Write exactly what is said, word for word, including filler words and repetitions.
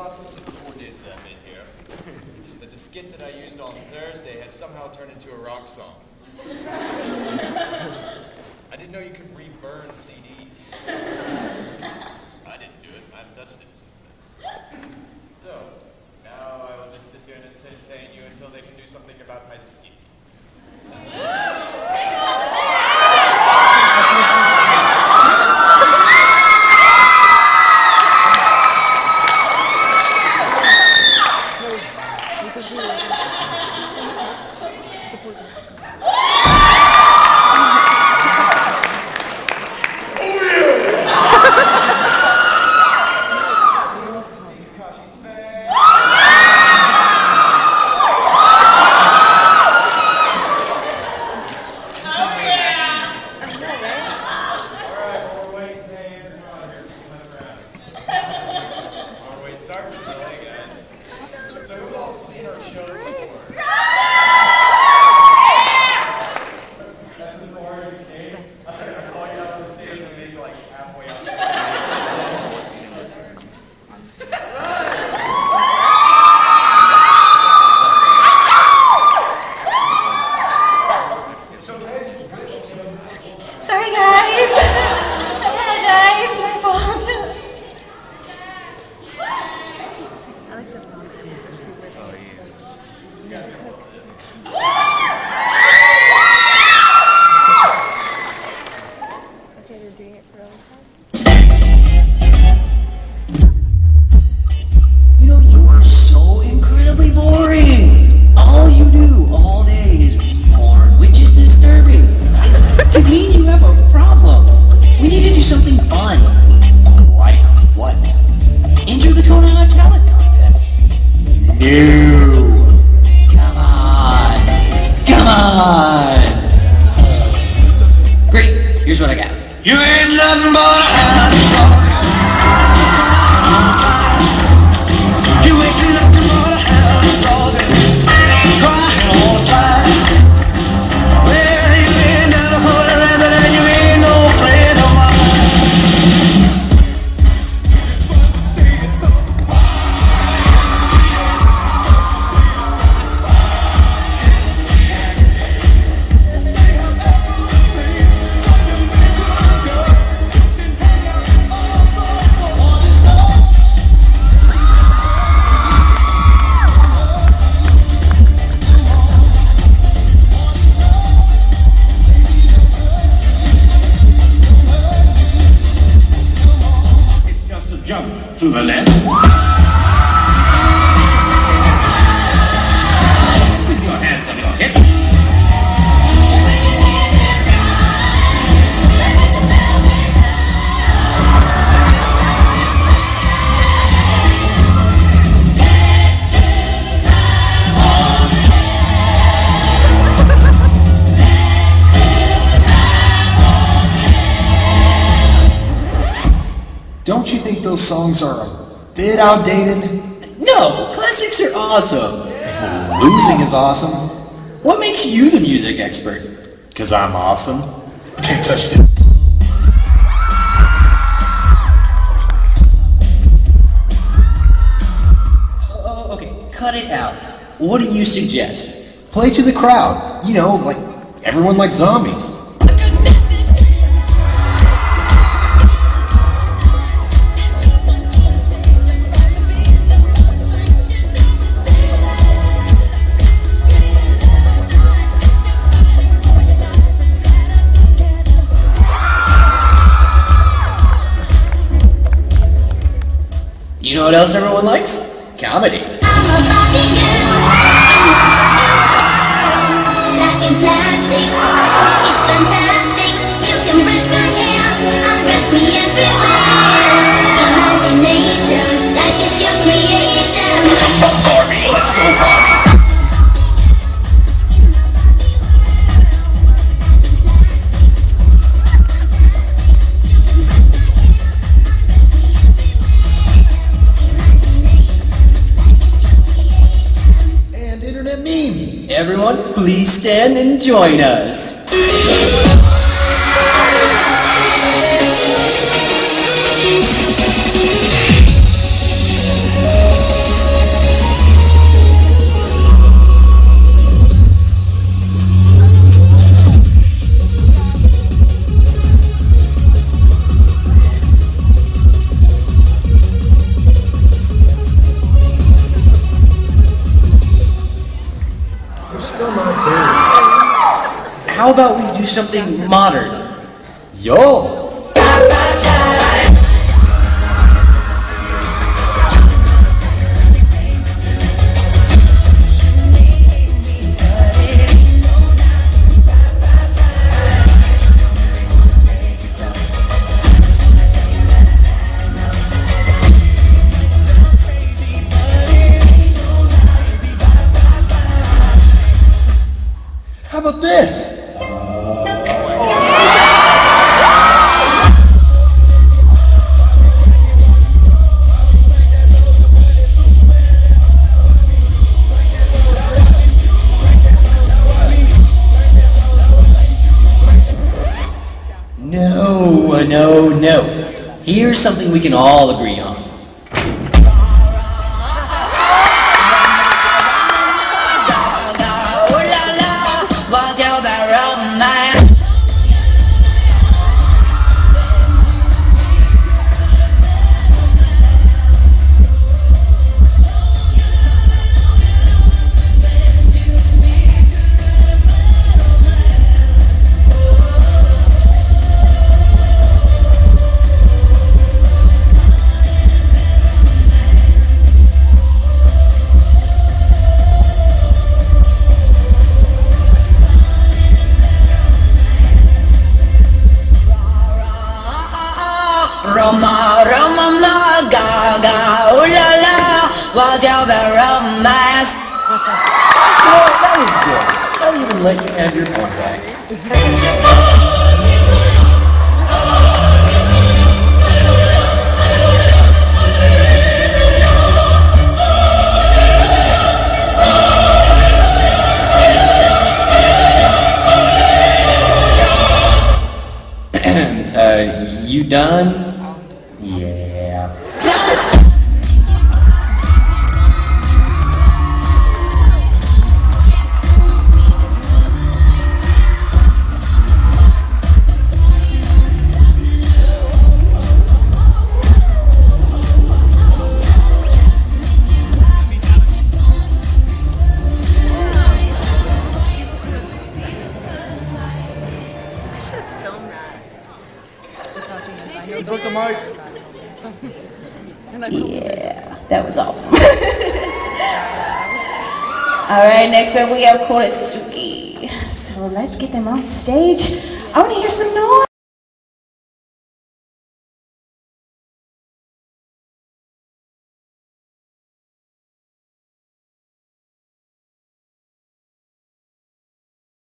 process of the four days that I've been here, that the skit that I used on Thursday has somehow turned into a rock song. I didn't know you could re-burn C Ds. I didn't do it. I haven't touched it since then. So, now I will just sit here and entertain you until they can do something about my skit. To the left. With your hands on your hip. Don't you think those songs are a bit outdated? No, classics are awesome. If losing is awesome. What makes you the music expert? Because I'm awesome. Can't touch it. Oh, okay, cut it out. What do you suggest? Play to the crowd. You know, like everyone likes zombies. You know what else everyone likes? Comedy. I'm a Barbie girl. Black and plastic. It's fantastic. You can brush my hair. Undress me everywhere. Imagination. Life is your creation. Barbie, let's go Barbie. Everyone, please stand and join us. about we do something modern? Yo! How about this? No, no, no. Here's something we can all agree on. Roma, Roma, la, ga, ga, ooh la la, what's your bad romance? Oh, that was good. I'll even let you have your point back. uh, you done? Yeah. Yeah, that was awesome. Alright, next up we have Kuwaii-Kon. So let's get them on stage. I want to hear some noise.